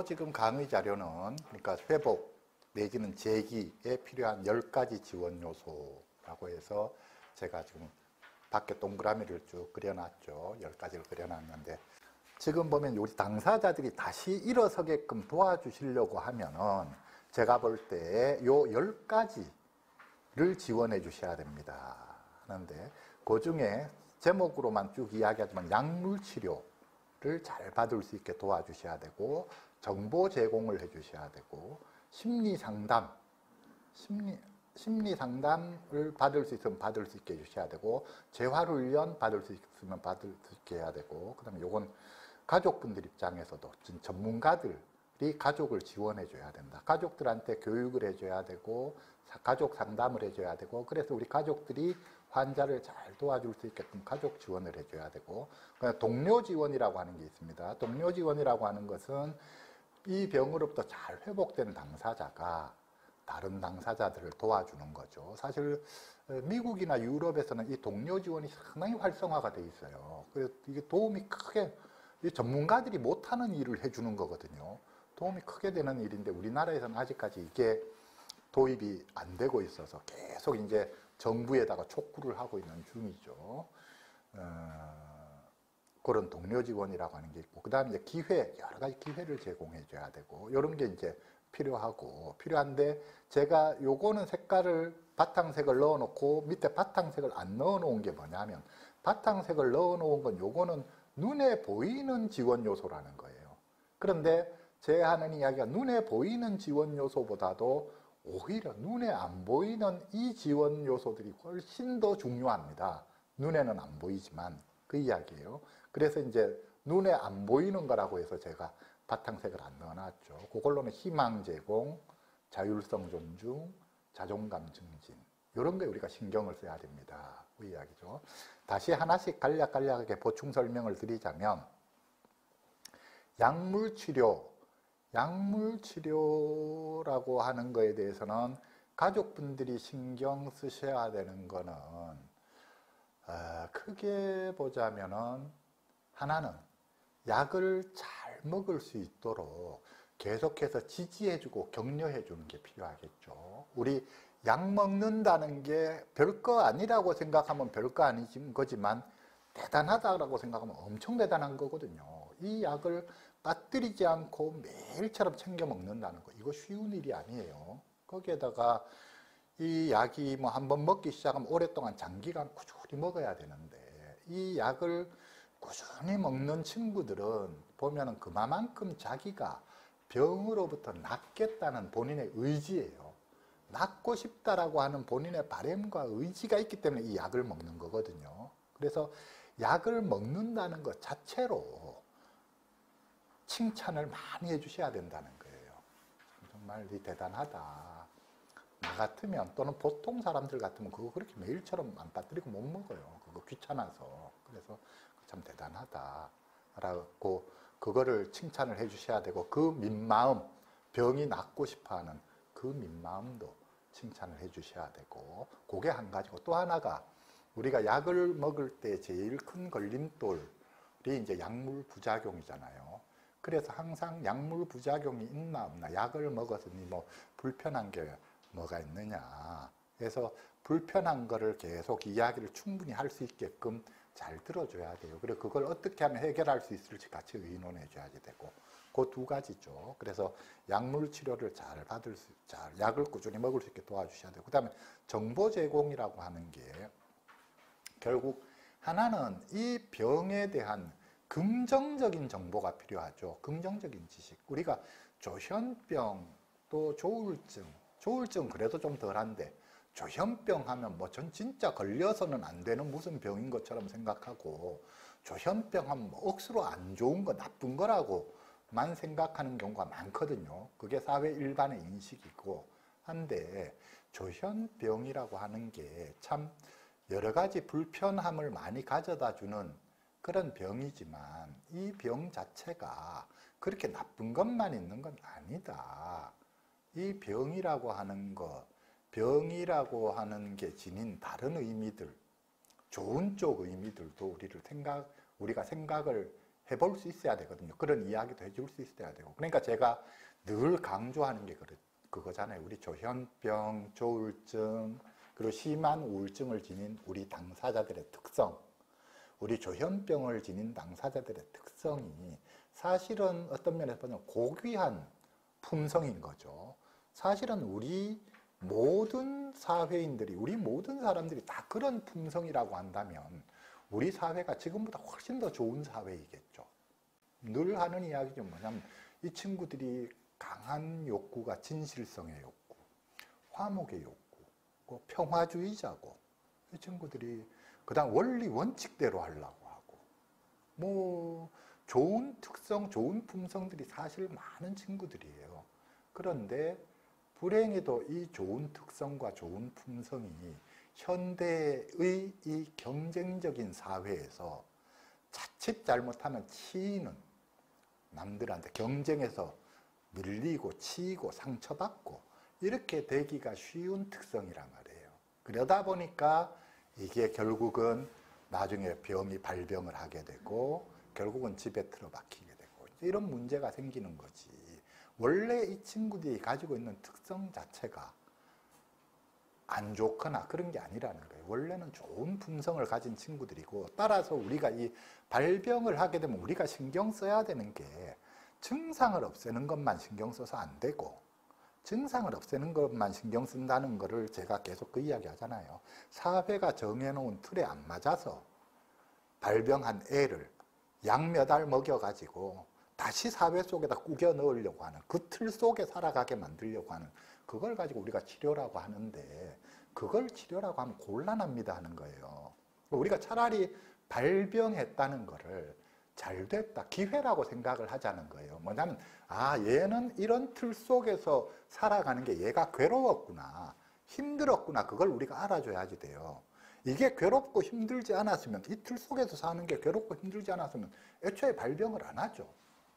지금 강의 자료는 그러니까 회복 내지는 재기에 필요한 10가지 지원 요소라고 해서 제가 지금 밖에 동그라미를 쭉 그려놨죠. 10가지를 그려놨는데 지금 보면 우리 당사자들이 다시 일어서게끔 도와주시려고 하면은 제가 볼 때 요 10가지를 지원해 주셔야 됩니다. 하는데 그 중에 제목으로만 쭉 이야기하지만 약물 치료를 잘 받을 수 있게 도와주셔야 되고 정보 제공을 해 주셔야 되고 심리 상담을 받을 수 있으면 받을 수 있게 해주셔야 되고 재활훈련 받을 수 있으면 받을 수 있게 해야 되고 그 다음에 요건 가족분들 입장에서도 전문가들이 가족을 지원해 줘야 된다. 가족들한테 교육을 해줘야 되고 가족 상담을 해줘야 되고 그래서 우리 가족들이 환자를 잘 도와줄 수 있게끔 가족 지원을 해줘야 되고 동료 지원이라고 하는 게 있습니다. 동료 지원이라고 하는 것은 이 병으로부터 잘 회복된 당사자가 다른 당사자들을 도와주는 거죠. 사실 미국이나 유럽에서는 이 동료 지원이 상당히 활성화가 돼 있어요. 그래서 이게 도움이 크게 전문가들이 못하는 일을 해주는 거거든요. 도움이 크게 되는 일인데 우리나라에서는 아직까지 이게 도입이 안 되고 있어서 계속 이제 정부에다가 촉구를 하고 있는 중이죠. 그런 동료 지원이라고 하는 게 있고, 그 다음에 이제 기회, 여러 가지 기회를 제공해 줘야 되고, 이런 게 이제 필요한데, 제가 요거는 색깔을, 바탕색을 넣어 놓고, 밑에 바탕색을 안 넣어 놓은 게 뭐냐면, 바탕색을 넣어 놓은 건 요거는 눈에 보이는 지원 요소라는 거예요. 그런데 제 하는 이야기가 눈에 보이는 지원 요소보다도 오히려 눈에 안 보이는 이 지원 요소들이 훨씬 더 중요합니다. 눈에는 안 보이지만 그 이야기예요. 그래서 이제 눈에 안 보이는 거라고 해서 제가 바탕색을 안 넣어놨죠. 그걸로는 희망 제공, 자율성 존중, 자존감 증진 이런 게 우리가 신경을 써야 됩니다. 그 이야기죠. 다시 하나씩 간략하게 보충 설명을 드리자면 약물 치료라고 하는 거에 대해서는 가족분들이 신경 쓰셔야 되는 거는 크게 보자면은 하나는 약을 잘 먹을 수 있도록 계속해서 지지해주고 격려해주는 게 필요하겠죠. 우리 약 먹는다는 게 별거 아니라고 생각하면 별거 아닌 거지만 대단하다고 생각하면 엄청 대단한 거거든요. 이 약을 빠뜨리지 않고 매일처럼 챙겨 먹는다는 거, 이거 쉬운 일이 아니에요. 거기에다가 이 약이 뭐 한번 먹기 시작하면 오랫동안 장기간 꾸준히 먹어야 되는데 이 약을 꾸준히 먹는 친구들은 보면은 그만큼 자기가 병으로부터 낫겠다는 본인의 의지예요. 낫고 싶다라고 하는 본인의 바람과 의지가 있기 때문에 이 약을 먹는 거거든요. 그래서 약을 먹는다는 것 자체로 칭찬을 많이 해주셔야 된다는 거예요. 정말 대단하다. 나 같으면 또는 보통 사람들 같으면 그거 그렇게 매일처럼 안 빠뜨리고 못 먹어요. 그거 귀찮아서. 그래서 참 대단하다 라고 그거를 칭찬을 해주셔야 되고 그 민마음, 병이 낫고 싶어하는 그 민마음도 칭찬을 해주셔야 되고 그게 한 가지고 또 하나가 우리가 약을 먹을 때 제일 큰 걸림돌이 이제 약물 부작용이잖아요. 그래서 항상 약물 부작용이 있나 없나 약을 먹었으니 뭐 불편한 게 뭐가 있느냐 그래서 불편한 거를 계속 이야기를 충분히 할 수 있게끔 잘 들어줘야 돼요. 그리고 그걸 어떻게 하면 해결할 수 있을지 같이 의논해 줘야지 되고 그 두 가지죠. 그래서 약물 치료를 잘 약을 꾸준히 먹을 수 있게 도와주셔야 되고 그 다음에 정보 제공이라고 하는 게 결국 하나는 이 병에 대한 긍정적인 정보가 필요하죠. 긍정적인 지식. 우리가 조현병 또 조울증 그래도 좀 덜한데 조현병 하면 뭐 전 진짜 걸려서는 안 되는 무슨 병인 것처럼 생각하고 조현병 하면 뭐 억수로 안 좋은 거 나쁜 거라고만 생각하는 경우가 많거든요. 그게 사회 일반의 인식이고 한데 조현병이라고 하는 게 참 여러 가지 불편함을 많이 가져다 주는 그런 병이지만 이 병 자체가 그렇게 나쁜 것만 있는 건 아니다. 이 병이라고 하는 게 지닌 다른 의미들, 좋은 쪽 의미들도 우리가 생각을 해볼 수 있어야 되거든요. 그런 이야기도 해줄 수 있어야 되고. 그러니까 제가 늘 강조하는 게 그거잖아요. 우리 조현병, 조울증, 그리고 심한 우울증을 지닌 우리 당사자들의 특성, 우리 조현병을 지닌 당사자들의 특성이 사실은 어떤 면에서 보면 고귀한 품성인 거죠. 사실은 우리 모든 사회인들이, 우리 모든 사람들이 다 그런 품성이라고 한다면 우리 사회가 지금보다 훨씬 더 좋은 사회이겠죠. 늘 하는 이야기죠. 뭐냐면 이 친구들이 강한 욕구가 진실성의 욕구, 화목의 욕구, 평화주의자고, 이 친구들이 그다음 원리 원칙대로 하려고 하고, 뭐 좋은 특성, 좋은 품성들이 사실 많은 친구들이에요. 그런데 불행히도 이 좋은 특성과 좋은 품성이 현대의 이 경쟁적인 사회에서 자칫 잘못하면 치이는, 남들한테 경쟁에서 밀리고 치이고 상처받고 이렇게 되기가 쉬운 특성이란 말이에요. 그러다 보니까 이게 결국은 나중에 병이 발병을 하게 되고 결국은 집에 틀어박히게 되고 이런 문제가 생기는 거지. 원래 이 친구들이 가지고 있는 특성 자체가 안 좋거나 그런 게 아니라는 거예요. 원래는 좋은 품성을 가진 친구들이고, 따라서 우리가 이 발병을 하게 되면 우리가 신경 써야 되는 게 증상을 없애는 것만 신경 써서 안 되고, 증상을 없애는 것만 신경 쓴다는 거를 제가 계속 그 이야기 하잖아요. 사회가 정해놓은 틀에 안 맞아서 발병한 애를 약 몇 알 먹여가지고 다시 사회 속에다 꾸겨 넣으려고 하는, 그 틀 속에 살아가게 만들려고 하는, 그걸 가지고 우리가 치료라고 하는데, 그걸 치료라고 하면 곤란합니다 하는 거예요. 우리가 차라리 발병했다는 거를 잘 됐다, 기회라고 생각을 하자는 거예요. 뭐냐면 얘는 이런 틀 속에서 살아가는 게 얘가 괴로웠구나, 힘들었구나, 그걸 우리가 알아줘야지 돼요. 이게 괴롭고 힘들지 않았으면, 이 틀 속에서 사는 게 괴롭고 힘들지 않았으면 애초에 발병을 안 하죠.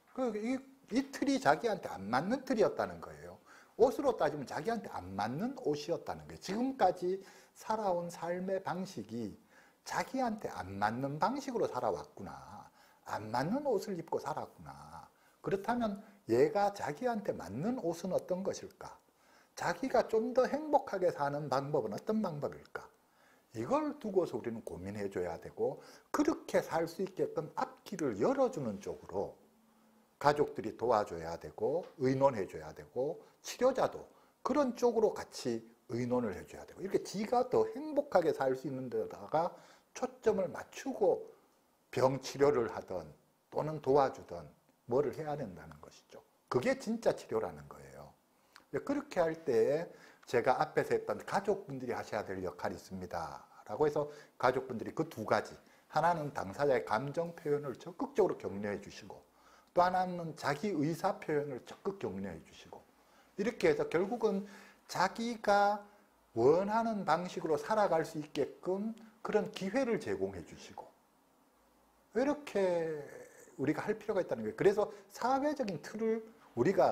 이 틀이 자기한테 안 맞는 틀이었다는 거예요. 옷으로 따지면 자기한테 안 맞는 옷이었다는 거예요. 지금까지 살아온 삶의 방식이 자기한테 안 맞는 방식으로 살아왔구나, 안 맞는 옷을 입고 살았구나. 그렇다면 얘가 자기한테 맞는 옷은 어떤 것일까? 자기가 좀 더 행복하게 사는 방법은 어떤 방법일까? 이걸 두고서 우리는 고민해 줘야 되고, 그렇게 살 수 있게끔 앞길을 열어주는 쪽으로 가족들이 도와줘야 되고, 의논해 줘야 되고, 치료자도 그런 쪽으로 같이 의논을 해줘야 되고, 이렇게 지가 더 행복하게 살 수 있는 데다가 초점을 맞추고 병 치료를 하든 또는 도와주든 뭐를 해야 된다는 것이죠. 그게 진짜 치료라는 거예요. 그렇게 할 때 제가 앞에서 했던 가족분들이 하셔야 될 역할이 있습니다 라고 해서 가족분들이 그 두 가지, 하나는 당사자의 감정 표현을 적극적으로 격려해 주시고, 또 하나는 자기 의사 표현을 적극 격려해 주시고, 이렇게 해서 결국은 자기가 원하는 방식으로 살아갈 수 있게끔 그런 기회를 제공해 주시고, 이렇게 우리가 할 필요가 있다는 거예요. 그래서 사회적인 틀을 우리가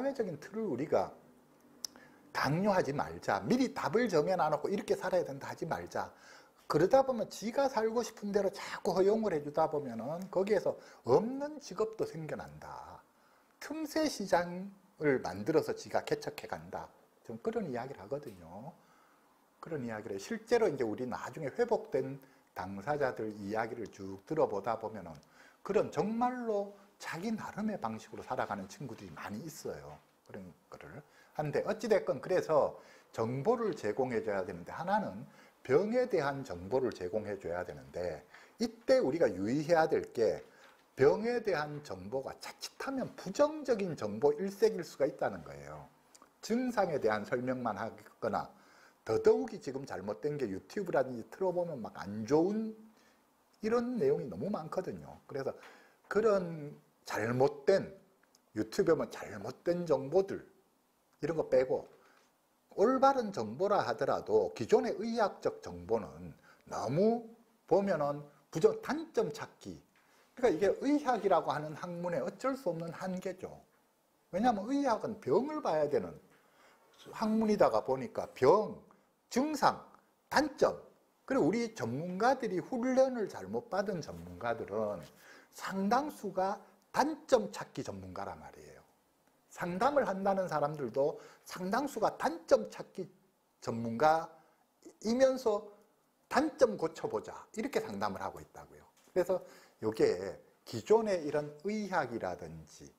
강요하지 말자. 미리 답을 정해놔놓고 이렇게 살아야 된다 하지 말자. 그러다 보면 지가 살고 싶은 대로 자꾸 허용을 해주다 보면은 거기에서 없는 직업도 생겨난다. 틈새 시장을 만들어서 지가 개척해 간다. 좀 그런 이야기를 하거든요. 그런 이야기를 해요. 실제로 이제 우리 나중에 회복된 당사자들 이야기를 쭉 들어보다 보면은 그런 정말로 자기 나름의 방식으로 살아가는 친구들이 많이 있어요. 그런 거를. 한데 어찌됐건 그래서 정보를 제공해 줘야 되는데, 하나는 병에 대한 정보를 제공해 줘야 되는데, 이때 우리가 유의해야 될 게 병에 대한 정보가 자칫하면 부정적인 정보 일색일 수가 있다는 거예요. 증상에 대한 설명만 하거나, 더더욱이 지금 잘못된 게 유튜브라든지 틀어보면 막 안 좋은 이런 내용이 너무 많거든요. 그래서 그런 잘못된, 유튜브에 보면 잘못된 정보들 이런 거 빼고 올바른 정보라 하더라도 기존의 의학적 정보는 너무 보면은 단점 찾기. 그러니까 이게 의학이라고 하는 학문의 어쩔 수 없는 한계죠. 왜냐하면 의학은 병을 봐야 되는 학문이다가 보니까 병, 증상, 단점, 그리고 우리 전문가들이 훈련을 잘못 받은 전문가들은 상당수가 단점 찾기 전문가란 말이에요. 상담을 한다는 사람들도 상당수가 단점 찾기 전문가이면서 단점 고쳐보자 이렇게 상담을 하고 있다고요. 그래서 이게 기존의 이런 의학이라든지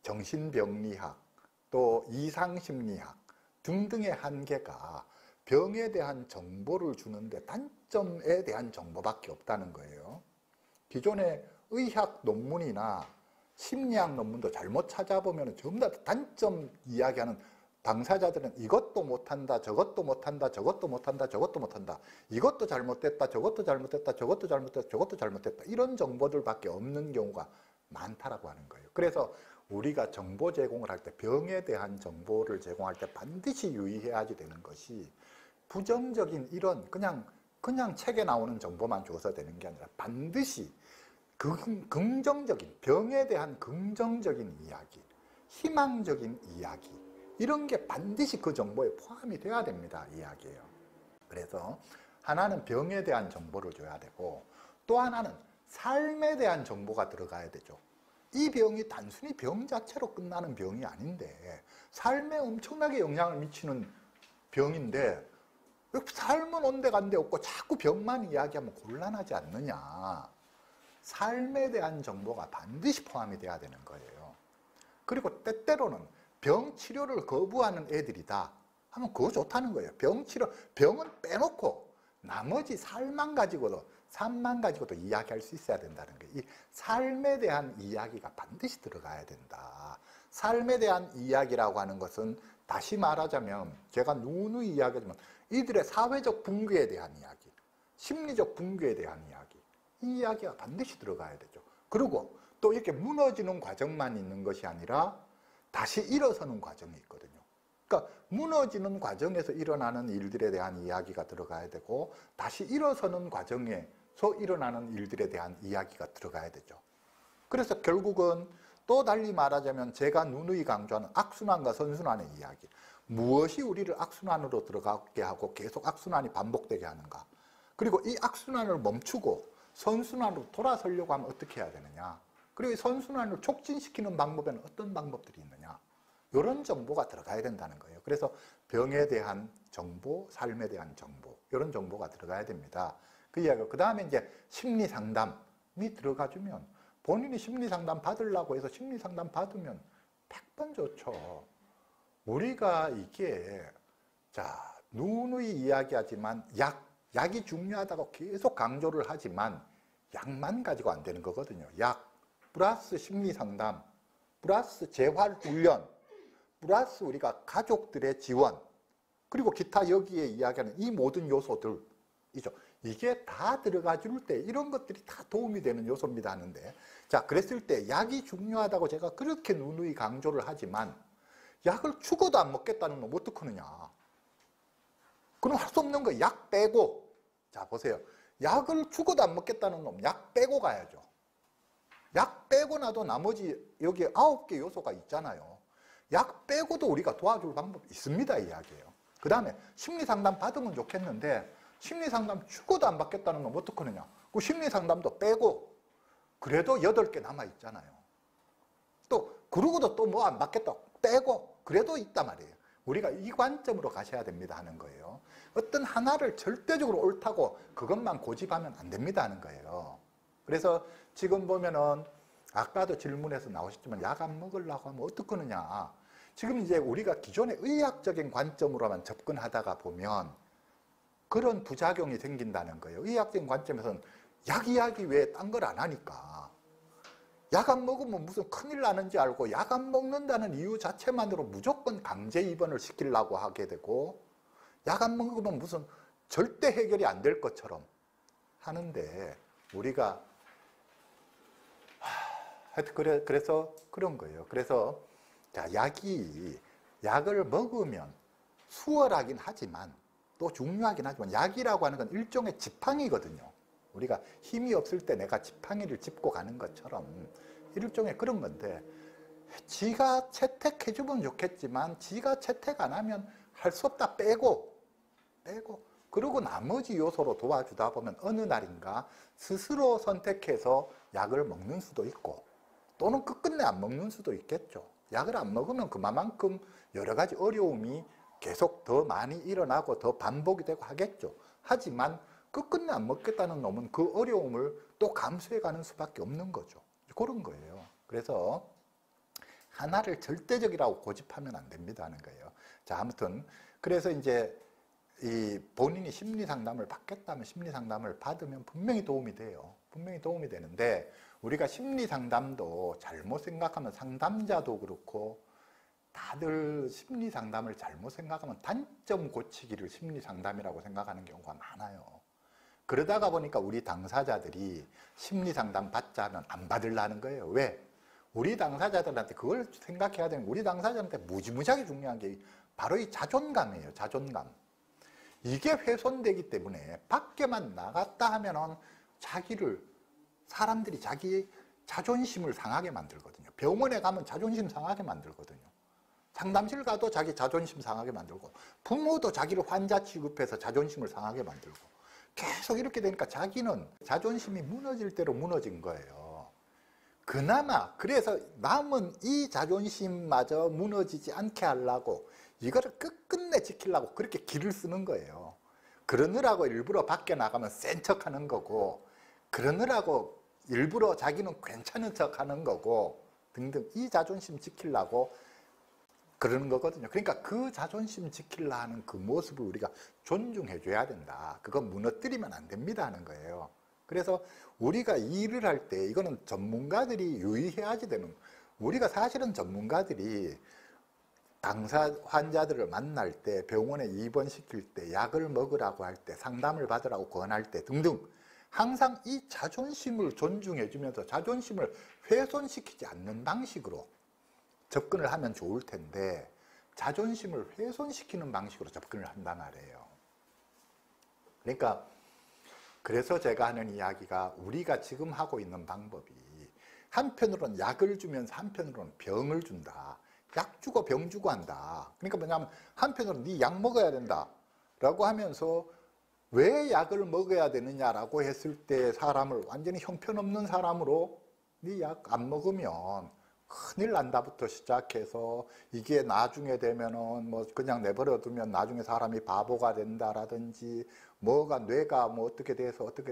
정신병리학 또 이상심리학 등등의 한계가 병에 대한 정보를 주는데 단점에 대한 정보밖에 없다는 거예요. 기존의 의학 논문이나 심리학 논문도 잘못 찾아보면 전부 다 단점 이야기하는 당사자들은 이것도 못한다, 저것도 못한다, 저것도 못한다, 저것도 못한다, 이것도 잘못됐다, 저것도 잘못됐다, 저것도 잘못됐다, 저것도 잘못됐다, 이런 정보들밖에 없는 경우가 많다라고 하는 거예요. 그래서 우리가 정보 제공을 할 때, 병에 대한 정보를 제공할 때 반드시 유의해야지 되는 것이 부정적인 이런 그냥 책에 나오는 정보만 줘서 되는 게 아니라 반드시 긍정적인, 병에 대한 긍정적인 이야기, 희망적인 이야기, 이런 게 반드시 그 정보에 포함이 돼야 됩니다. 이야기예요. 그래서 하나는 병에 대한 정보를 줘야 되고, 또 하나는 삶에 대한 정보가 들어가야 되죠. 이 병이 단순히 병 자체로 끝나는 병이 아닌데 삶에 엄청나게 영향을 미치는 병인데 삶은 온데간데 없고 자꾸 병만 이야기하면 곤란하지 않느냐. 삶에 대한 정보가 반드시 포함이 돼야 되는 거예요. 그리고 때때로는 병 치료를 거부하는 애들이다 하면 그거 좋다는 거예요. 병 치료, 병은 빼놓고 나머지 삶만 가지고도 이야기할 수 있어야 된다는 거예요. 이 삶에 대한 이야기가 반드시 들어가야 된다. 삶에 대한 이야기라고 하는 것은 다시 말하자면 제가 누누이 이야기하지만 이들의 사회적 붕괴에 대한 이야기, 심리적 붕괴에 대한 이야기, 이 이야기가 반드시 들어가야 되죠. 그리고 또 이렇게 무너지는 과정만 있는 것이 아니라 다시 일어서는 과정이 있거든요. 그러니까 무너지는 과정에서 일어나는 일들에 대한 이야기가 들어가야 되고 다시 일어서는 과정에서 일어나는 일들에 대한 이야기가 들어가야 되죠. 그래서 결국은 또 달리 말하자면 제가 누누이 강조하는 악순환과 선순환의 이야기, 무엇이 우리를 악순환으로 들어가게 하고 계속 악순환이 반복되게 하는가, 그리고 이 악순환을 멈추고 선순환으로 돌아서려고 하면 어떻게 해야 되느냐, 그리고 이 선순환을 촉진시키는 방법에는 어떤 방법들이 있느냐, 이런 정보가 들어가야 된다는 거예요. 그래서 병에 대한 정보, 삶에 대한 정보, 이런 정보가 들어가야 됩니다. 그 이야기가. 그 다음에 이제 심리 상담이 들어가주면 본인이 심리 상담 받으려고 해서 심리 상담 받으면 100번 좋죠. 우리가 이게, 자, 누누이 이야기하지만 약이 중요하다고 계속 강조를 하지만 약만 가지고 안 되는 거거든요. 약, 플러스 심리 상담, 플러스 재활 훈련, 플러스 우리가 가족들의 지원, 그리고 기타 여기에 이야기하는 이 모든 요소들, 이게 다 들어가 줄 때 이런 것들이 다 도움이 되는 요소입니다 하는데, 자, 그랬을 때 약이 중요하다고 제가 그렇게 누누이 강조를 하지만 약을 죽어도 안 먹겠다는 놈 어떡하느냐. 그럼 할 수 없는 거예요. 약 빼고. 자, 보세요. 약을 죽어도 안 먹겠다는 놈 약 빼고 가야죠. 약 빼고 나도 나머지 여기 9개 요소가 있잖아요. 약 빼고도 우리가 도와줄 방법이 있습니다 이야기예요. 그 다음에 심리상담 받으면 좋겠는데 심리상담 죽어도 안 받겠다는 건 어떡하느냐. 그 심리상담도 빼고 그래도 8개 남아있잖아요. 또 그러고도 또 뭐 안 받겠다 빼고 그래도 있단 말이에요. 우리가 이 관점으로 가셔야 됩니다 하는 거예요. 어떤 하나를 절대적으로 옳다고 그것만 고집하면 안 됩니다 하는 거예요. 그래서 지금 보면은 아까도 질문에서 나오셨지만 약 안 먹으려고 하면 어떡하느냐. 지금 이제 우리가 기존의 의학적인 관점으로만 접근하다가 보면 그런 부작용이 생긴다는 거예요. 의학적인 관점에서는 약 이야기 왜 딴 걸 안 하니까. 약 안 먹으면 무슨 큰일 나는지 알고 약 안 먹는다는 이유 자체만으로 무조건 강제 입원을 시키려고 하게 되고 약 안 먹으면 무슨 절대 해결이 안 될 것처럼 하는데 우리가 하여튼 그래서 그런 거예요. 그래서 자, 약을 먹으면 수월하긴 하지만 또 중요하긴 하지만 약이라고 하는 건 일종의 지팡이거든요. 우리가 힘이 없을 때 내가 지팡이를 짚고 가는 것처럼 일종의 그런 건데 지가 채택해주면 좋겠지만 지가 채택 안 하면 할 수 없다 빼고 그리고 나머지 요소로 도와주다 보면 어느 날인가 스스로 선택해서 약을 먹는 수도 있고, 또는 끝끝내 안 먹는 수도 있겠죠. 약을 안 먹으면 그만큼 여러 가지 어려움이 계속 더 많이 일어나고 더 반복이 되고 하겠죠. 하지만 끝끝내 안 먹겠다는 놈은 그 어려움을 또 감수해 가는 수밖에 없는 거죠. 그런 거예요. 그래서 하나를 절대적이라고 고집하면 안 됩니다 하는 거예요. 자, 아무튼 그래서 이제 이 본인이 심리 상담을 받겠다면 심리 상담을 받으면 분명히 도움이 돼요. 분명히 도움이 되는데, 우리가 심리 상담도 잘못 생각하면, 상담자도 그렇고 다들 심리 상담을 잘못 생각하면 단점 고치기를 심리 상담이라고 생각하는 경우가 많아요. 그러다가 보니까 우리 당사자들이 심리 상담 받자면 안 받으려는 거예요. 왜? 우리 당사자들한테 그걸 생각해야 되는, 우리 당사자한테 무지무지하게 중요한 게 바로 이 자존감이에요. 자존감. 이게 훼손되기 때문에 밖에만 나갔다 하면은 사람들이 자기 자존심을 상하게 만들거든요. 병원에 가면 자존심 상하게 만들거든요. 상담실 가도 자기 자존심 상하게 만들고, 부모도 자기를 환자 취급해서 자존심을 상하게 만들고, 계속 이렇게 되니까 자기는 자존심이 무너질 대로 무너진 거예요. 그나마 그래서 남은 이 자존심마저 무너지지 않게 하려고, 이거를 끝끝내 지키려고 그렇게 기를 쓰는 거예요. 그러느라고 일부러 밖에 나가면 센 척하는 거고, 그러느라고 일부러 자기는 괜찮은 척하는 거고 등등, 이 자존심 지키려고 그러는 거거든요. 그러니까 그 자존심 지키려 하는 그 모습을 우리가 존중해 줘야 된다. 그건 무너뜨리면 안 됩니다 하는 거예요. 그래서 우리가 일을 할 때 이거는 전문가들이 유의해야지 되는, 우리가 사실은 전문가들이 환자들을 만날 때, 병원에 입원시킬 때, 약을 먹으라고 할 때, 상담을 받으라고 권할 때 등등, 항상 이 자존심을 존중해 주면서 자존심을 훼손시키지 않는 방식으로 접근을 하면 좋을 텐데, 자존심을 훼손시키는 방식으로 접근을 한단 말이에요. 그러니까 그래서 제가 하는 이야기가, 우리가 지금 하고 있는 방법이 한편으로는 약을 주면서 한편으로는 병을 준다. 약 주고 병 주고 한다. 그러니까 뭐냐면 한편으로는 네 약 먹어야 된다 라고 하면서, 왜 약을 먹어야 되느냐라고 했을 때 사람을 완전히 형편없는 사람으로, 네 약 안 먹으면 큰일 난다부터 시작해서, 이게 나중에 되면은 뭐 그냥 내버려 두면 나중에 사람이 바보가 된다라든지, 뭐가 뇌가 뭐 어떻게 돼서 어떻게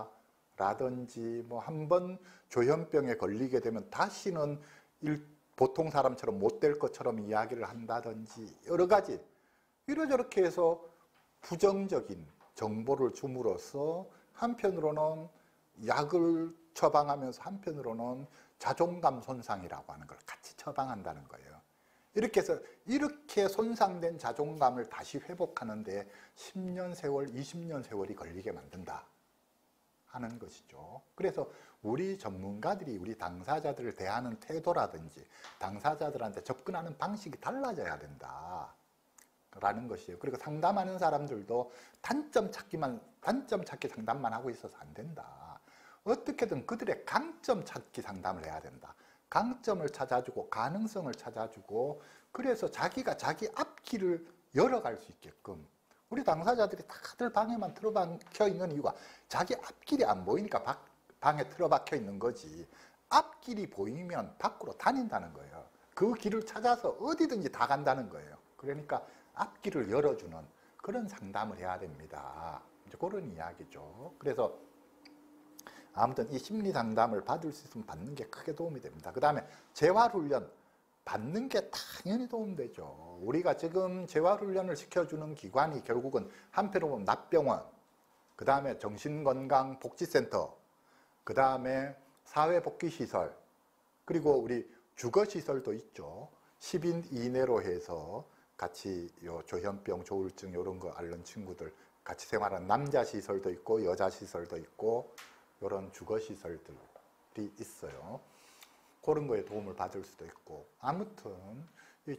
된다라든지, 뭐 한번 조현병에 걸리게 되면 다시는 보통 사람처럼 못 될 것처럼 이야기를 한다든지, 여러 가지 이러저렇게 해서 부정적인 정보를 줌으로써 한편으로는 약을 처방하면서 한편으로는 자존감 손상이라고 하는 걸 같이 처방한다는 거예요. 이렇게 해서 이렇게 손상된 자존감을 다시 회복하는데 10년 세월, 20년 세월이 걸리게 만든다 하는 것이죠. 그래서 우리 전문가들이 우리 당사자들을 대하는 태도라든지 당사자들한테 접근하는 방식이 달라져야 된다 라는 것이에요. 그리고 상담하는 사람들도 단점 찾기 상담만 하고 있어서 안 된다. 어떻게든 그들의 강점 찾기 상담을 해야 된다. 강점을 찾아주고 가능성을 찾아주고, 그래서 자기가 자기 앞길을 열어갈 수 있게끔. 우리 당사자들이 다들 방에만 틀어박혀 있는 이유가 자기 앞길이 안 보이니까 방에 틀어박혀 있는 거지, 앞길이 보이면 밖으로 다닌다는 거예요. 그 길을 찾아서 어디든지 다 간다는 거예요. 그러니까 앞길을 열어주는 그런 상담을 해야 됩니다. 이제 그런 이야기죠. 그래서 아무튼 이 심리 상담을 받을 수 있으면 받는 게 크게 도움이 됩니다. 그 다음에 재활훈련 받는 게 당연히 도움되죠. 우리가 지금 재활훈련을 시켜주는 기관이 결국은 한편으로 보면 납병원, 그 다음에 정신건강복지센터, 그 다음에 사회복귀시설, 그리고 우리 주거시설도 있죠. 10인 이내로 해서 같이 요 조현병, 조울증 이런 거 앓는 친구들 같이 생활하는 남자 시설도 있고 여자 시설도 있고 이런 주거시설들이 있어요. 그런 거에 도움을 받을 수도 있고, 아무튼 이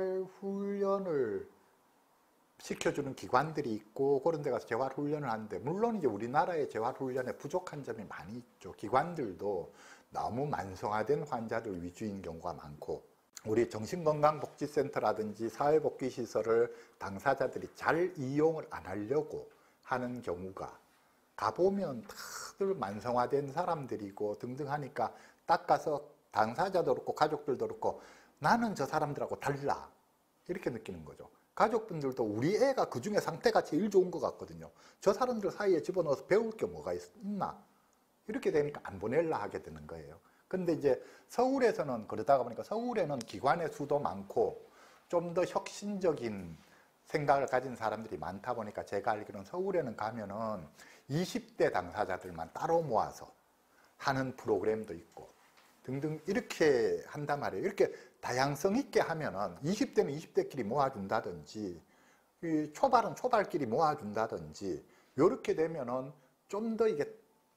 재활훈련을 시켜주는 기관들이 있고 그런 데 가서 재활훈련을 하는데, 물론 이제 우리나라의 재활훈련에 부족한 점이 많이 있죠. 기관들도 너무 만성화된 환자들 위주인 경우가 많고, 우리 정신건강복지센터라든지 사회복귀시설을 당사자들이 잘 이용을 안 하려고 하는 경우가 가보면 다들 만성화된 사람들이고 등등 하니까 딱 가서 당사자도 그렇고 가족들도 그렇고 나는 저 사람들하고 달라 이렇게 느끼는 거죠. 가족분들도 우리 애가 그중에 상태가 제일 좋은 것 같거든요. 저 사람들 사이에 집어넣어서 배울 게 뭐가 있나 이렇게 되니까 안 보낼라 하게 되는 거예요. 근데 이제 서울에서는 그러다가 보니까 서울에는 기관의 수도 많고 좀 더 혁신적인 생각을 가진 사람들이 많다 보니까 제가 알기로는 서울에는 가면은 20대 당사자들만 따로 모아서 하는 프로그램도 있고 등등 이렇게 한단 말이에요. 이렇게 다양성 있게 하면은 20대는 20대끼리 모아준다든지 초발은 초발끼리 모아준다든지 이렇게 되면은 좀 더 이게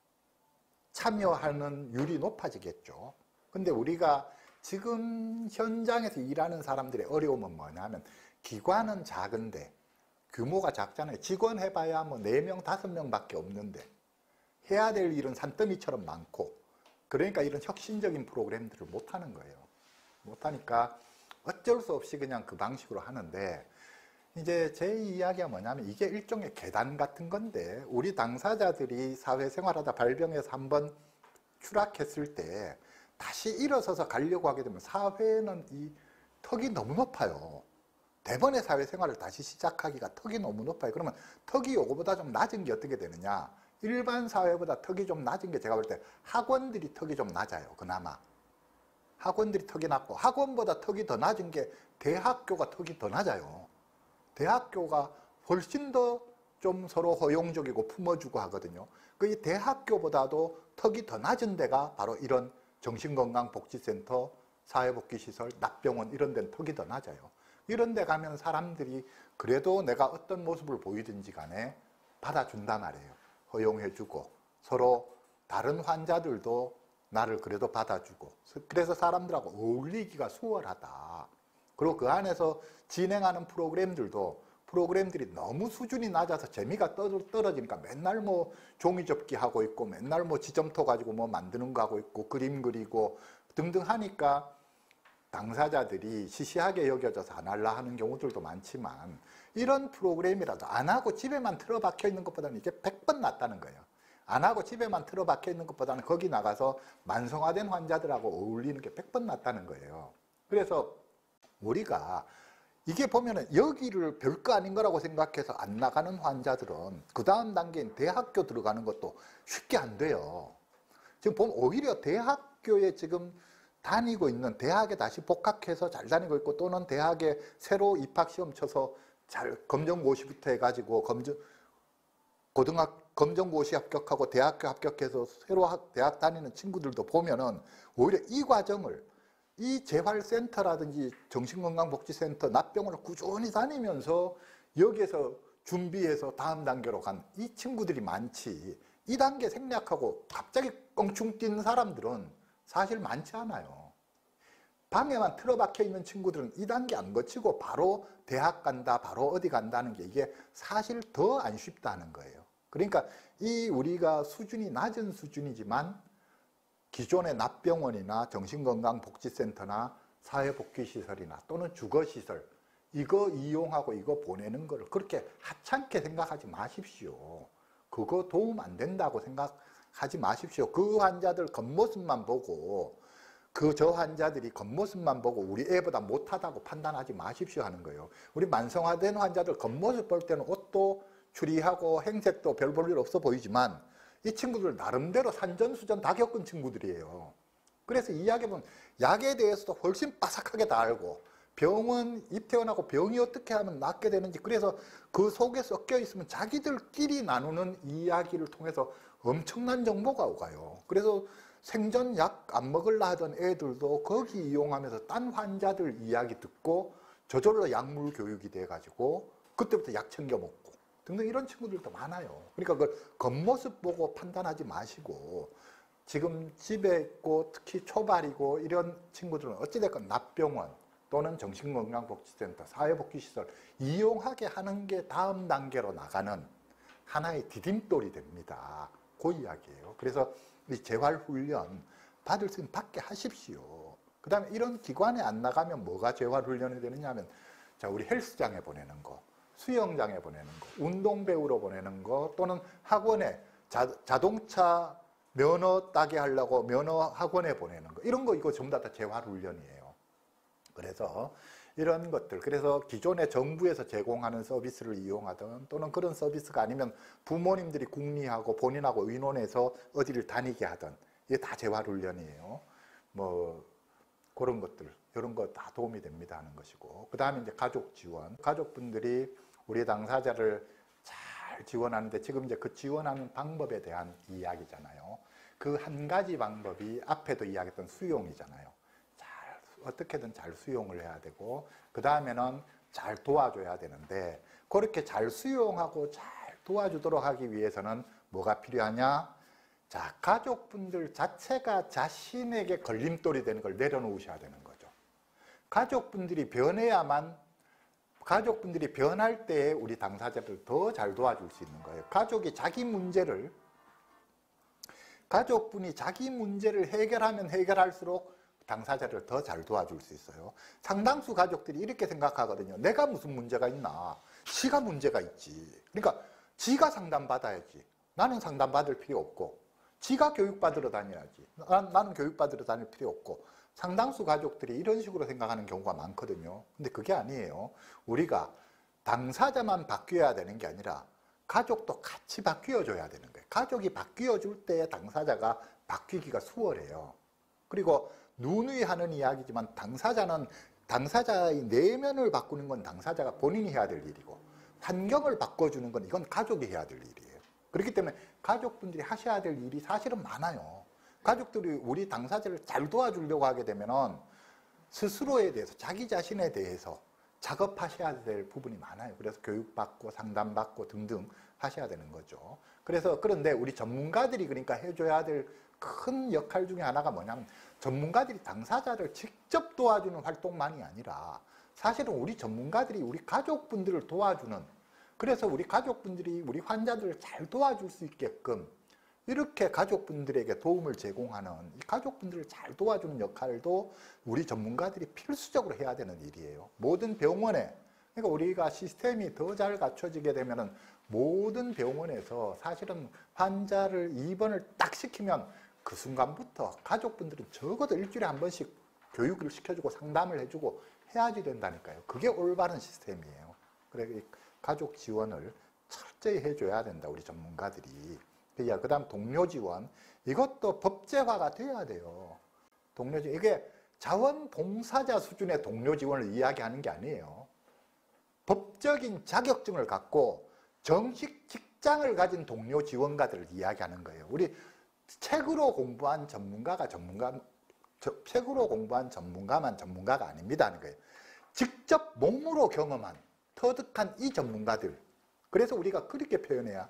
참여하는 율이 높아지겠죠. 근데 우리가 지금 현장에서 일하는 사람들의 어려움은 뭐냐면 기관은 작은데 규모가 작잖아요. 직원 해봐야 뭐 4명, 5명 밖에 없는데 해야 될 일은 산더미처럼 많고 그러니까 이런 혁신적인 프로그램들을 못하는 거예요. 못하니까 어쩔 수 없이 그냥 그 방식으로 하는데 이제 제 이야기가 뭐냐면 이게 일종의 계단 같은 건데 우리 당사자들이 사회생활하다 발병해서 한번 추락했을 때 다시 일어서서 가려고 하게 되면 사회는 이 턱이 너무 높아요. 대번에 사회생활을 다시 시작하기가 턱이 너무 높아요. 그러면 턱이 요거보다 좀 낮은 게 어떻게 되느냐? 일반 사회보다 턱이 좀 낮은 게 제가 볼 때 학원들이 턱이 좀 낮아요. 그나마. 학원들이 턱이 낮고 학원보다 턱이 더 낮은 게 대학교가 턱이 더 낮아요. 대학교가 훨씬 더 좀 서로 허용적이고 품어주고 하거든요. 그 대학교보다도 턱이 더 낮은 데가 바로 이런 정신건강복지센터, 사회복지시설, 납병원 이런 데는 턱이 더 낮아요. 이런 데 가면 사람들이 그래도 내가 어떤 모습을 보이든지 간에 받아준단 말이에요. 허용해주고 서로 다른 환자들도 나를 그래도 받아주고 그래서 사람들하고 어울리기가 수월하다. 그리고 그 안에서 진행하는 프로그램들이 너무 수준이 낮아서 재미가 떨어지니까 맨날 뭐 종이접기 하고 있고 맨날 뭐 지점토 가지고 뭐 만드는 거 하고 있고 그림 그리고 등등 하니까 당사자들이 시시하게 여겨져서 안 하려 하는 경우들도 많지만 이런 프로그램이라도 안 하고 집에만 틀어박혀 있는 것보다는 이게 100번 낫다는 거예요. 안 하고 집에만 틀어박혀 있는 것보다는 거기 나가서 만성화된 환자들하고 어울리는 게 100번 낫다는 거예요. 그래서 우리가 이게 보면은 여기를 별거 아닌 거라고 생각해서 안 나가는 환자들은 그 다음 단계인 대학교 들어가는 것도 쉽게 안 돼요. 지금 보면 오히려 대학교에 지금 다니고 있는 대학에 다시 복학해서 잘 다니고 있고 또는 대학에 새로 입학시험 쳐서 잘 검정고시부터 해가지고 검정고시 합격하고 대학교 합격해서 새로 대학 다니는 친구들도 보면은 오히려 이 과정을 이 재활센터라든지 정신건강복지센터, 납병원을 꾸준히 다니면서 여기에서 준비해서 다음 단계로 간 이 친구들이 많지 이 단계 생략하고 갑자기 껑충 뛴 사람들은 사실 많지 않아요. 방에만 틀어박혀 있는 친구들은 이 단계 안 거치고 바로 대학 간다, 바로 어디 간다는 게 이게 사실 더 안 쉽다는 거예요. 그러니까 이 우리가 수준이 낮은 수준이지만 기존의 납병원이나 정신건강복지센터나 사회복지시설이나 또는 주거시설 이거 이용하고 이거 보내는 거를 그렇게 하찮게 생각하지 마십시오. 그거 도움 안 된다고 생각하지 마십시오. 그 환자들 겉모습만 보고 저 환자들이 겉모습만 보고 우리 애보다 못하다고 판단하지 마십시오 하는 거예요. 우리 만성화된 환자들 겉모습 볼 때는 옷도 추리하고 행색도 별 볼 일 없어 보이지만 이 친구들 나름대로 산전수전 다 겪은 친구들이에요. 그래서 이야기해보면 약에 대해서도 훨씬 빠삭하게 다 알고 병원 입퇴원하고 병이 어떻게 하면 낫게 되는지 그래서 그 속에 섞여 있으면 자기들끼리 나누는 이야기를 통해서 엄청난 정보가 오가요. 그래서 생전 약 안 먹으려 하던 애들도 거기 이용하면서 딴 환자들 이야기 듣고 저절로 약물 교육이 돼가지고 그때부터 약 챙겨 먹고 등등 이런 친구들도 많아요. 그러니까 그걸 겉모습 보고 판단하지 마시고 지금 집에 있고 특히 초발이고 이런 친구들은 어찌됐건 납병원 또는 정신건강복지센터, 사회복지시설 이용하게 하는 게 다음 단계로 나가는 하나의 디딤돌이 됩니다. 그 이야기예요. 그래서 이 재활훈련 받을 수 있으면 받게 하십시오. 그 다음에 이런 기관에 안 나가면 뭐가 재활훈련이 되느냐 하면 자 우리 헬스장에 보내는 거 수영장에 보내는 거, 운동 배우러 보내는 거, 또는 학원에 자동차 면허 따게 하려고 면허 학원에 보내는 거, 이런 거 이거 전부 다 재활훈련이에요. 그래서 이런 것들, 그래서 기존에 정부에서 제공하는 서비스를 이용하든, 또는 그런 서비스가 아니면 부모님들이 궁리하고 본인하고 의논해서 어디를 다니게 하든, 이게 다 재활훈련이에요. 뭐 그런 것들, 이런 거 다 도움이 됩니다 하는 것이고, 그 다음에 이제 가족 지원. 가족분들이 우리 당사자를 잘 지원하는데, 지금 이제 그 지원하는 방법에 대한 이야기잖아요. 그 한 가지 방법이 앞에도 이야기했던 수용이잖아요. 어떻게든 잘 수용을 해야 되고, 그 다음에는 잘 도와줘야 되는데, 그렇게 잘 수용하고 잘 도와주도록 하기 위해서는 뭐가 필요하냐? 자, 가족분들 자체가 자신에게 걸림돌이 되는 걸 내려놓으셔야 되는 거죠. 가족분들이 변해야만, 가족분들이 변할 때에 우리 당사자를 더 잘 도와줄 수 있는 거예요. 가족이 가족분이 자기 문제를 해결하면 해결할수록 당사자를 더 잘 도와줄 수 있어요. 상당수 가족들이 이렇게 생각하거든요. 내가 무슨 문제가 있나? 지가 문제가 있지. 그러니까 지가 상담받아야지. 나는 상담받을 필요 없고, 지가 교육받으러 다녀야지. 나는 교육받으러 다닐 필요 없고. 상당수 가족들이 이런 식으로 생각하는 경우가 많거든요. 근데 그게 아니에요. 우리가 당사자만 바뀌어야 되는 게 아니라 가족도 같이 바뀌어줘야 되는 거예요. 가족이 바뀌어줄 때 당사자가 바뀌기가 수월해요. 그리고 누누이 하는 이야기지만 당사자의 내면을 바꾸는 건 당사자가 본인이 해야 될 일이고, 환경을 바꿔주는 건 이건 가족이 해야 될 일이에요. 그렇기 때문에 가족분들이 하셔야 될 일이 사실은 많아요. 가족들이 우리 당사자를 잘 도와주려고 하게 되면은 스스로에 대해서, 자기 자신에 대해서 작업하셔야 될 부분이 많아요. 그래서 교육받고 상담받고 등등 하셔야 되는 거죠. 그런데 우리 전문가들이 그러니까 해줘야 될 큰 역할 중에 하나가 뭐냐면, 전문가들이 당사자를 직접 도와주는 활동만이 아니라 사실은 우리 전문가들이 우리 가족분들을 도와주는, 그래서 우리 가족분들이 우리 환자들을 잘 도와줄 수 있게끔 이렇게 가족분들에게 도움을 제공하는, 이 가족분들을 잘 도와주는 역할도 우리 전문가들이 필수적으로 해야 되는 일이에요. 모든 병원에, 그러니까 우리가 시스템이 더 잘 갖춰지게 되면은 모든 병원에서 사실은 환자를 입원을 딱 시키면 그 순간부터 가족분들은 적어도 일주일에 한 번씩 교육을 시켜주고 상담을 해주고 해야지 된다니까요. 그게 올바른 시스템이에요. 그래서 가족 지원을 철저히 해줘야 된다, 우리 전문가들이. 그 다음 동료 지원, 이것도 법제화가 돼야 돼요. 동료 지원, 이게 자원봉사자 수준의 동료 지원을 이야기하는 게 아니에요. 법적인 자격증을 갖고 정식 직장을 가진 동료 지원가들을 이야기하는 거예요. 우리 책으로 공부한 책으로 공부한 전문가만 전문가가 아닙니다 하는 거예요. 직접 몸으로 경험한 터득한 이 전문가들. 그래서 우리가 그렇게 표현해야,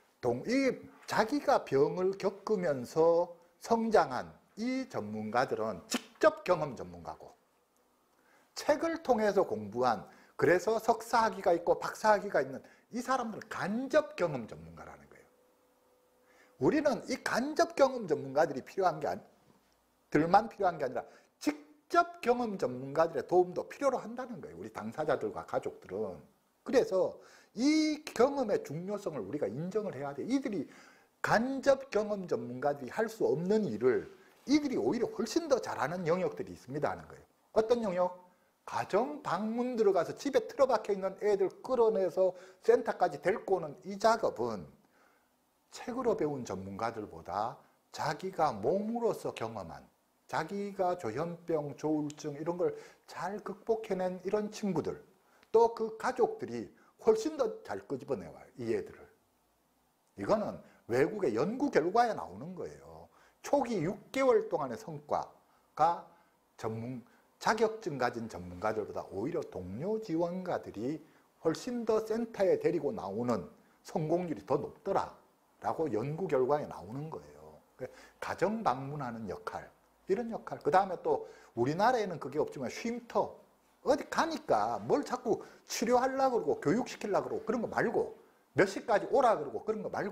자기가 병을 겪으면서 성장한 이 전문가들은 직접 경험 전문가고, 책을 통해서 공부한, 그래서 석사학위가 있고 박사학위가 있는 이 사람들은 간접 경험 전문가라는 거예요. 우리는 이 간접 경험 전문가들이 들만 필요한 게 아니라 직접 경험 전문가들의 도움도 필요로 한다는 거예요. 우리 당사자들과 가족들은. 그래서 이 경험의 중요성을 우리가 인정을 해야 돼요. 이들이 간접 경험 전문가들이 할 수 없는 일을 이들이 오히려 훨씬 더 잘하는 영역들이 있습니다 하는 거예요. 어떤 영역? 가정 방문 들어가서 집에 틀어박혀 있는 애들 끌어내서 센터까지 데리고 오는 이 작업은 책으로 배운 전문가들보다 자기가 몸으로서 경험한, 자기가 조현병, 조울증 이런 걸 잘 극복해낸 이런 친구들, 또 그 가족들이 훨씬 더 잘 끄집어내와요, 이 애들을. 이거는 외국의 연구 결과에 나오는 거예요. 초기 6개월 동안의 성과가 자격증 가진 전문가들보다 오히려 동료 지원가들이 훨씬 더 센터에 데리고 나오는 성공률이 더 높더라 라고 연구 결과에 나오는 거예요. 가정 방문하는 역할, 이런 역할. 그 다음에 또 우리나라에는 그게 없지만 쉼터, 어디 가니까 뭘 자꾸 치료하려고 그러고 교육시키려고 그러고 그런 거 말고, 몇 시까지 오라 그러고 그런 거 말고,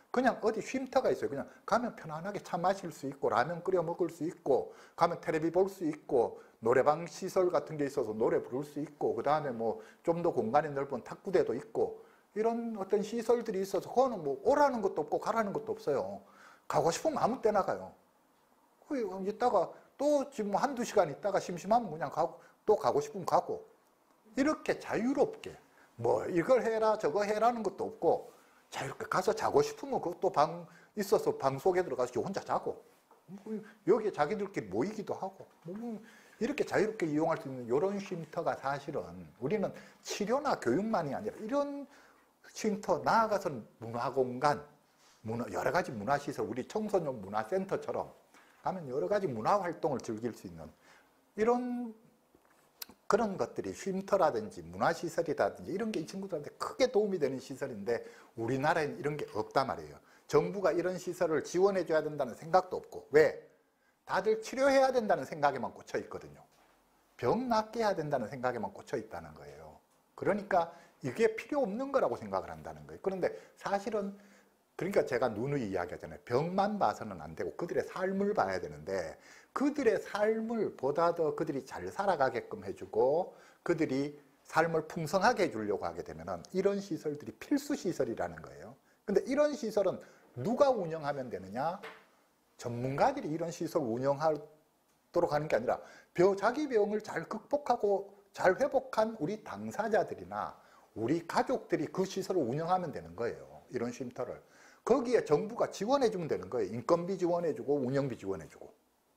그냥 어디 쉼터가 있어요. 그냥 가면 편안하게 차 마실 수 있고 라면 끓여 먹을 수 있고 가면 텔레비 볼 수 있고 노래방 시설 같은 게 있어서 노래 부를 수 있고 그 다음에 뭐 좀 더 공간이 넓은 탁구대도 있고 이런 어떤 시설들이 있어서 그거는 뭐 오라는 것도 없고 가라는 것도 없어요. 가고 싶으면 아무 때나 가요. 이따가 또 지금 한두 시간 있다가 심심하면 그냥 가고 또 가고 싶으면 가고 이렇게 자유롭게 뭐 이걸 해라 저거 해라는 것도 없고 자유롭게 가서 자고 싶으면 그것도 방 있어서 방 속에 들어가서 혼자 자고 여기에 자기들끼리 모이기도 하고 이렇게 자유롭게 이용할 수 있는 이런 쉼터가 사실은 우리는 치료나 교육만이 아니라 이런 쉼터 나아가서는 문화공간 여러 가지 문화시설 우리 청소년 문화센터처럼 가면 여러 가지 문화활동을 즐길 수 있는 이런 그런 것들이 쉼터라든지 문화시설이라든지 이런 게 이 친구들한테 크게 도움이 되는 시설인데 우리나라에는 이런 게 없단 말이에요. 정부가 이런 시설을 지원해 줘야 된다는 생각도 없고 왜? 다들 치료해야 된다는 생각에만 꽂혀 있거든요. 병 낫게 해야 된다는 생각에만 꽂혀 있다는 거예요. 그러니까 이게 필요 없는 거라고 생각을 한다는 거예요. 그런데 사실은 그러니까 제가 누누이 이야기하잖아요. 병만 봐서는 안 되고 그들의 삶을 봐야 되는데 그들의 삶을 보다 더 그들이 잘 살아가게끔 해주고 그들이 삶을 풍성하게 해주려고 하게 되면 이런 시설들이 필수 시설이라는 거예요. 근데 이런 시설은 누가 운영하면 되느냐? 전문가들이 이런 시설 운영하도록 하는 게 아니라 자기 병을 잘 극복하고 잘 회복한 우리 당사자들이나 우리 가족들이 그 시설을 운영하면 되는 거예요. 이런 쉼터를. 거기에 정부가 지원해주면 되는 거예요. 인건비 지원해주고 운영비 지원해주고.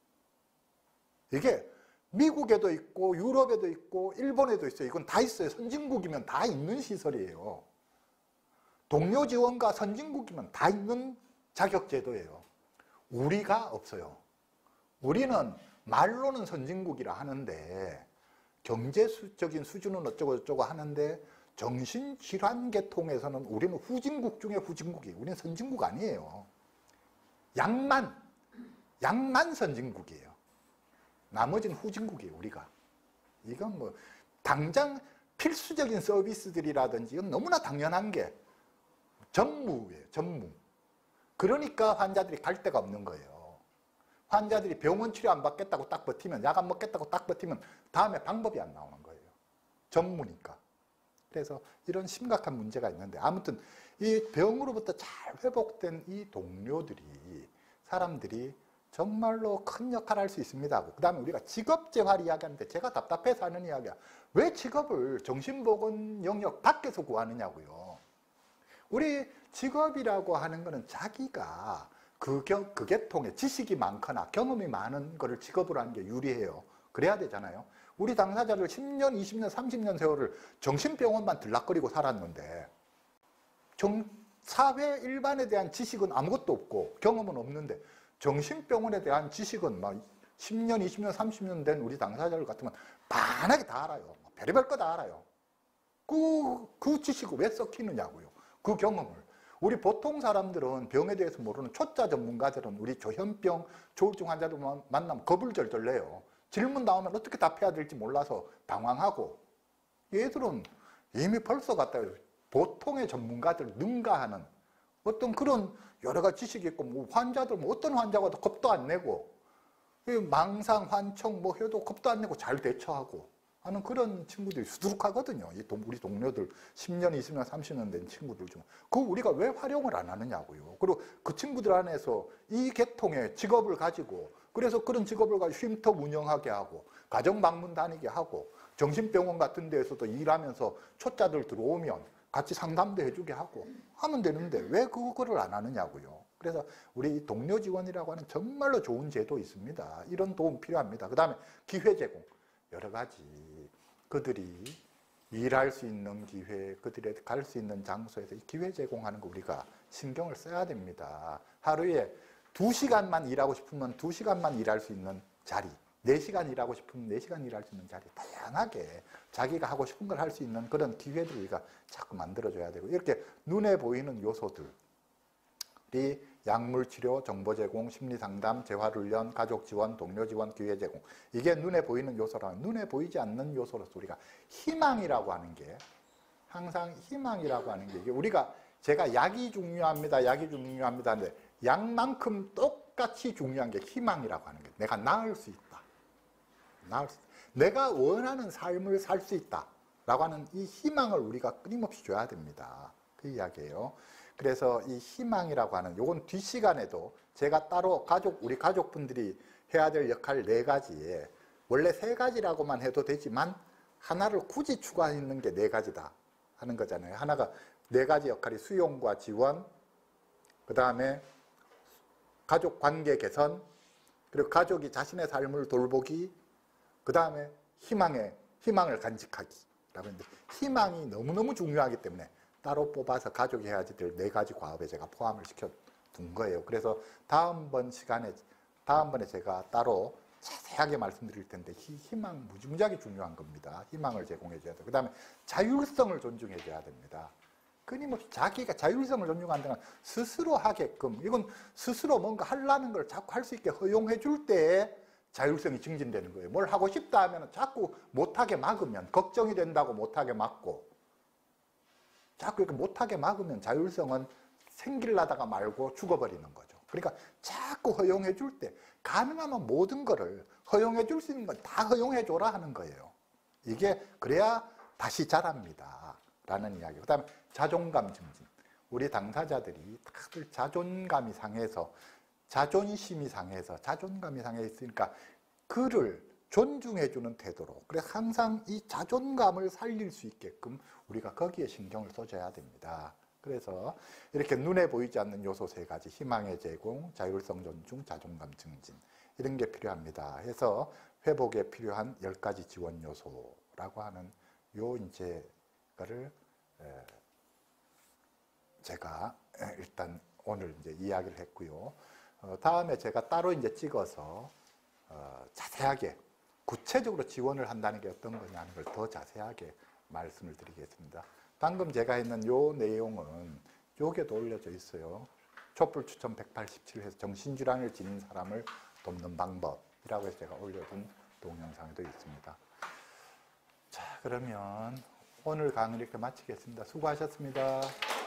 이게 미국에도 있고 유럽에도 있고 일본에도 있어요. 이건 다 있어요. 선진국이면 다 있는 시설이에요. 동료 지원과 선진국이면 다 있는 자격제도예요. 우리가 없어요. 우리는 말로는 선진국이라 하는데 경제적인 수준은 어쩌고 하는데 정신질환 계통에서는 우리는 후진국 중에 후진국이에요. 우리는 선진국 아니에요. 약만 선진국이에요. 나머지는 후진국이에요. 우리가. 이건 뭐 당장 필수적인 서비스들이라든지 이건 너무나 당연한 게 전무예요. 전무. 그러니까 환자들이 갈 데가 없는 거예요. 환자들이 병원 치료 안 받겠다고 딱 버티면 약 안 먹겠다고 딱 버티면 다음에 방법이 안 나오는 거예요. 전무니까. 그래서 이런 심각한 문제가 있는데 아무튼 이 병으로부터 잘 회복된 이 동료들이 사람들이 정말로 큰 역할을 할 수 있습니다. 그 다음에 우리가 직업재활 이야기하는데 제가 답답해서 하는 이야기야. 왜 직업을 정신보건 영역 밖에서 구하느냐고요. 우리 직업이라고 하는 거는 자기가 그 계통에 지식이 많거나 경험이 많은 거를 직업으로 하는 게 유리해요. 그래야 되잖아요. 우리 당사자를 10년, 20년, 30년 세월을 정신병원만 들락거리고 살았는데 사회 일반에 대한 지식은 아무것도 없고 경험은 없는데 정신병원에 대한 지식은 막 10년, 20년, 30년 된 우리 당사자들 같으면 반하게 다 알아요. 별의별 거 다 알아요. 그 지식을 왜 썩히느냐고요. 그 경험을. 우리 보통 사람들은 병에 대해서 모르는 초짜 전문가들은 우리 조현병, 조울증 환자들 만나면 겁을 절절 내요. 질문 나오면 어떻게 답해야 될지 몰라서 당황하고 얘들은 이미 벌써 갖다 보통의 전문가들 능가하는 어떤 그런 여러 가지 지식이 있고 뭐 환자들 뭐 어떤 환자가도 겁도 안 내고 망상, 환청 뭐 해도 겁도 안 내고 잘 대처하고 하는 그런 친구들이 수두룩하거든요. 우리 동료들 10년, 20년, 30년 된 친구들 중. 그거 우리가 왜 활용을 안 하느냐고요. 그리고 그 친구들 안에서 이 계통의 직업을 가지고 그래서 그런 직업을 가지고 쉼터 운영하게 하고 가정 방문 다니게 하고 정신병원 같은 데에서도 일하면서 초짜들 들어오면 같이 상담도 해주게 하고 하면 되는데 왜 그거를 안 하느냐고요. 그래서 우리 동료 지원이라고 하는 정말로 좋은 제도 있습니다. 이런 도움 필요합니다. 그 다음에 기회 제공. 여러 가지 그들이 일할 수 있는 기회, 그들이 갈 수 있는 장소에서 기회 제공하는 거 우리가 신경을 써야 됩니다. 하루에 2시간만 일하고 싶으면 2시간만 일할 수 있는 자리, 4시간 일하고 싶으면 4시간 일할 수 있는 자리, 다양하게 자기가 하고 싶은 걸 할 수 있는 그런 기회들을 우리가 자꾸 만들어줘야 되고 이렇게 눈에 보이는 요소들이 약물 치료, 정보 제공, 심리 상담, 재활 훈련, 가족 지원, 동료 지원, 기회 제공. 이게 눈에 보이는 요소라면 눈에 보이지 않는 요소로서 우리가 희망이라고 하는 게 항상 희망이라고 하는 게 이게 우리가 제가 약이 중요합니다. 약이 중요합니다. 하는데 약만큼 똑같이 중요한 게 희망이라고 하는 거예요. 내가 나을 수 있다. 내가 원하는 삶을 살 수 있다. 라고 하는 이 희망을 우리가 끊임없이 줘야 됩니다. 그 이야기예요. 그래서 이 희망이라고 하는 요건 뒷시간에도 제가 따로 우리 가족분들이 해야 될 역할 4가지에 원래 3가지라고만 해도 되지만 하나를 굳이 추가하는 게 4가지다 하는 거잖아요. 하나가 4가지 역할이 수용과 지원, 그 다음에 가족 관계 개선, 그리고 가족이 자신의 삶을 돌보기, 그 다음에 희망을 간직하기 라고 했는데, 희망이 너무너무 중요하기 때문에 따로 뽑아서 가족이 해야지 될 4가지 과업에 제가 포함을 시켜둔 거예요. 그래서 다음번에 제가 따로 자세하게 말씀드릴 텐데, 희망 무지무지하게 중요한 겁니다. 희망을 제공해 줘야 돼요. 그 다음에 자율성을 존중해 줘야 됩니다. 끊임없이 자기가 자율성을 존중한다는 건 스스로 하게끔, 이건 스스로 뭔가 하려는 걸 자꾸 할 수 있게 허용해 줄 때에 자율성이 증진되는 거예요. 뭘 하고 싶다 하면 자꾸 못하게 막으면, 걱정이 된다고 못하게 막고, 자꾸 이렇게 못하게 막으면 자율성은 생길라다가 말고 죽어버리는 거죠. 그러니까 자꾸 허용해 줄 때, 가능하면 모든 거를 허용해 줄 수 있는 건 다 허용해 줘라 하는 거예요. 이게 그래야 다시 자랍니다 라는 이야기. 그 다음에 자존감 증진. 우리 당사자들이 다들 자존감이 상해서, 자존심이 상해서, 자존감이 상해 있으니까 그를 존중해주는 태도로, 그래서 항상 이 자존감을 살릴 수 있게끔 우리가 거기에 신경을 써줘야 됩니다. 그래서 이렇게 눈에 보이지 않는 요소 3가지, 희망의 제공, 자율성 존중, 자존감 증진, 이런 게 필요합니다. 해서 회복에 필요한 10가지 지원 요소라고 하는 요 이제 거를 제가 일단 오늘 이제 이야기를 했고요. 다음에 제가 따로 이제 찍어서 자세하게 구체적으로 지원을 한다는 게 어떤 거냐는 걸 더 자세하게 말씀을 드리겠습니다. 방금 제가 했는 요 내용은 여기에도 올려져 있어요. 촛불 추천 187에서 정신질환을 지닌 사람을 돕는 방법이라고 해서 제가 올려둔 동영상도 있습니다. 자, 그러면 오늘 강의를 이렇게 마치겠습니다. 수고하셨습니다.